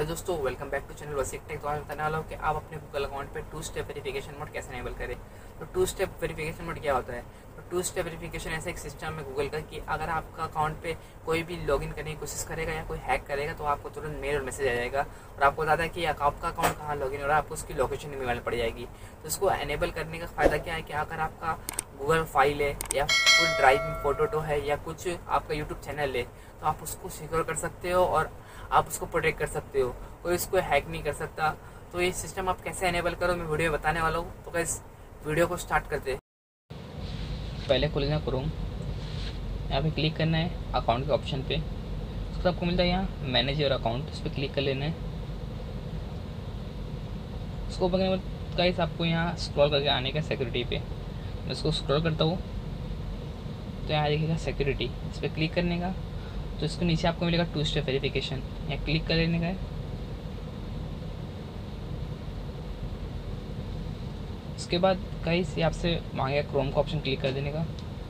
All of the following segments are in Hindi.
हेलो दोस्तों, welcome back to channel Wasiq tech. तो आज बताने वाला हूँ कि आप अपने गूगल अकाउंट पे टू स्टेप वेरिफिकेशन मोड कैसे एनेबल करें। तो टू स्टेप वेरिफिकेशन मोड क्या होता है? तो टू स्टेप वेरिफिकेशन ऐसा एक सिस्टम है गूगल का कि अगर आपका अकाउंट पे कोई भी लॉगिन करने की कोशिश करेगा या कोई हैक करेगा तो आपको तुरंत मेल और मैसेज आ जाएगा और आपको बताता है कि आपका अकाउंट कहाँ लॉगिन हो रहा है, आपको उसकी लोकेशन भी मालूम पड़ जाएगी। तो इसको एनेबल करने का फ़ायदा क्या है कि अगर आपका गूगल फाइल है या कुछ ड्राइव में फोटो है या कुछ आपका यूट्यूब चैनल है तो आप उसको सिक्योर कर सकते हो और आप उसको प्रोटेक्ट कर सकते हो, कोई इसको हैक नहीं कर सकता। तो ये सिस्टम आप कैसे एनेबल करो मैं वीडियो में बताने वाला हूँ। तो इस वीडियो को स्टार्ट करते हैं। पहले खोलना क्रोम, यहाँ पे क्लिक करना है अकाउंट के ऑप्शन पे। उसके आपको मिलता है यहाँ मैनेज योर अकाउंट, इस पर क्लिक कर लेना है। उसको करने के बाद गाइस आपको यहाँ स्क्रॉल करके आने का सिक्योरिटी पे। मैं इसको स्क्रॉल करता हूँ तो यहाँ देखिएगा सिक्योरिटी, इस पर क्लिक करने का। तो इसके नीचे आपको मिलेगा टू स्टेप वेरिफिकेशन, यहाँ क्लिक कर लेने का है। उसके बाद गाइस ये आपसे मांगेगा क्रोम का ऑप्शन क्लिक कर देने का।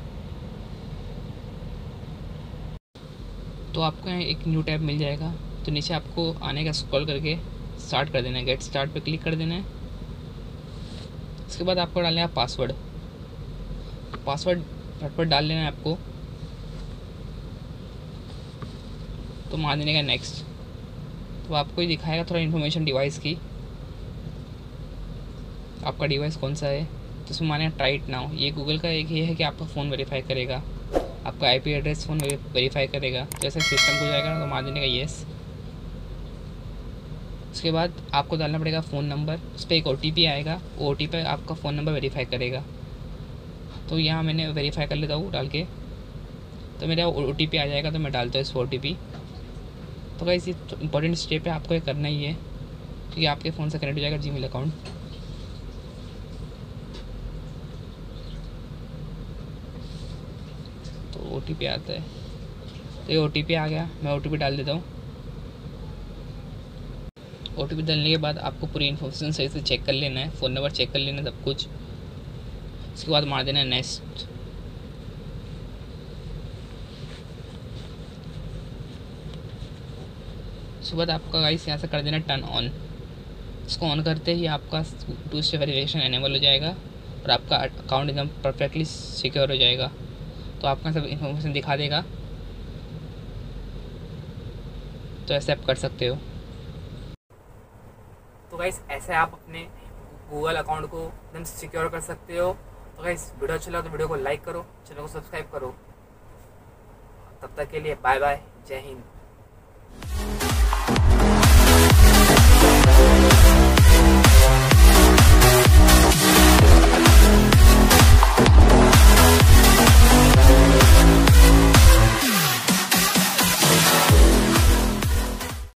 तो आपको यहाँ एक न्यू टैब मिल जाएगा। तो नीचे आपको आने का स्क्रॉल करके स्टार्ट कर देना है, गेट स्टार्ट पे क्लिक कर देना है। उसके बाद आपको डालना है पासवर्ड झटपट डाल लेना है आपको। तो मान देने का नेक्स्ट। तो आपको ये दिखाएगा थोड़ा इन्फॉर्मेशन डिवाइस की, आपका डिवाइस कौन सा है। तो इसमें माने ट्राई इट नाउ, ये गूगल का एक ये है कि आपका फ़ोन वेरीफाई करेगा, आपका आईपी एड्रेस फ़ोन वेरीफाई करेगा। तो ऐसा सिस्टम हो जाएगा तो मान देने का येस। उसके बाद आपको डालना पड़ेगा फ़ोन नंबर, उस पर एक OTP आएगा, वो OTP आपका फ़ोन नंबर वेरीफाई करेगा। तो यहाँ मैंने वेरीफाई कर लेता हूँ डाल के, तो मेरा OTP आ जाएगा। तो मैं डालता हूँ इस OTP। तो गाइस ये इंपॉर्टेंट स्टेप है, आपको ये करना ही है क्योंकि आपके फ़ोन से कनेक्ट हो जाएगा जीमेल अकाउंट। तो OTP आता है, तो ये OTP आ गया, मैं OTP डाल देता हूँ। OTP डालने के बाद आपको पूरी इन्फॉर्मेशन सही से चेक कर लेना है, फ़ोन नंबर चेक कर लेना है सब कुछ। उसके बाद मार देना है नेक्स्ट। उसके बाद आपका गाइस यहाँ से कर देना टर्न ऑन। इसको ऑन करते ही आपका टू स्टेप वेरिफिकेशन एनेबल हो जाएगा और आपका अकाउंट एकदम परफेक्टली सिक्योर हो जाएगा। तो आपका सब इन्फॉर्मेशन दिखा देगा, तो ऐसे आप कर सकते हो। तो गाइस ऐसे आप अपने गूगल अकाउंट को एकदम सिक्योर कर सकते हो। तो गाइस वीडियो अच्छा लगा तो वीडियो को लाइक करो, चैनल को सब्सक्राइब करो। तब तक के लिए बाय बाय, जय हिंद।